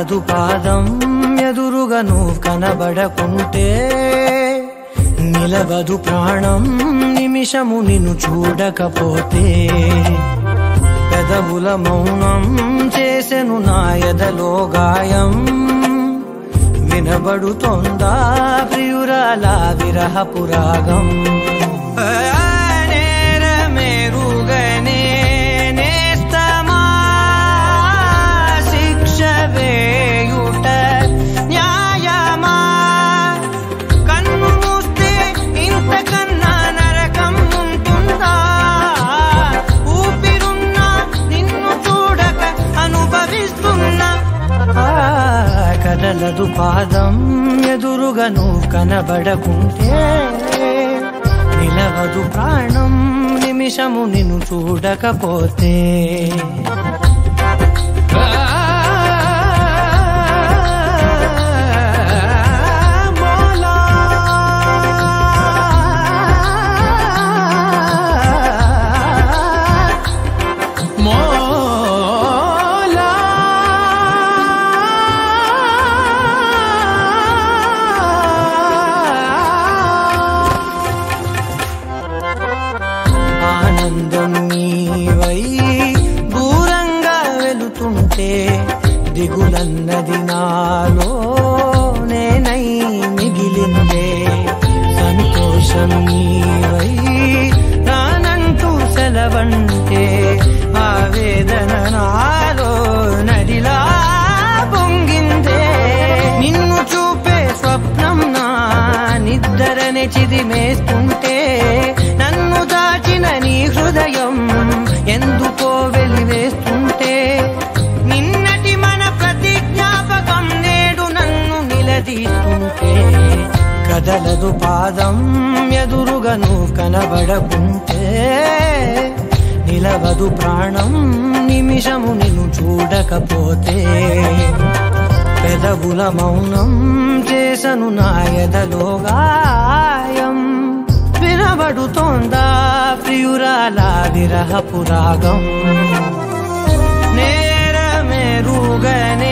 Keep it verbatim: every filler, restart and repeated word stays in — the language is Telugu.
కదలదు పాదం ఎదురుగా నువ్వు కనబడకుంటే, నిలవదు ప్రాణం నిమిషము నిన్ను చూడకపోతే. పెదవుల మౌనం చేసెను నా ఎదలో గాయం, వినబడుతోందా ప్రియురాల విరహపు రాగం. నేరమేరుగనే నేస్తమా శిక్ష వేయుట న్యాయమా, కన్ను మూస్తే ఇంతకన్నా నరకం ఉంటుందా, ఊపిరున్నా నిన్ను చూడక అనుభవిస్తున్నా. కదలదు పాదం ఎదురుగా నువ్వు కనబడకుంటే, నిలవదు ప్రాణం నిమిషము నిన్ను చూడకపోతే. ఆనందం నీవై దూరంగా వెళుతుంటే, దిగులన్నది నాలో నేనై మిగిలిందే. సంతోషం నీవై రానంటూ సెలవంటే, ఆవేదన నాలో నదిలా పొంగిందే. నిన్ను చూపే స్వప్నం నా నిద్రనే చిదిమేస్తుంటే, నన్ను దాచిన నీ హృదయం ఎందుకో వెలివేస్తుంటే, నిన్నటి మన ప్రతి జ్ఞాపకం నేడు నన్ను నిలదీస్తుంటే. కదలదు పాదం ఎదురుగా నువ్వు కనబడకుంటే, నిలవదు ప్రాణం నిమిషము నిన్ను చూడకపోతే. పెదవుల మౌనం చేసను నా ఎదలో గాయం, వినబడుతోందా ప్రియురాల విరహపు రాగం. నేరమేరుగనే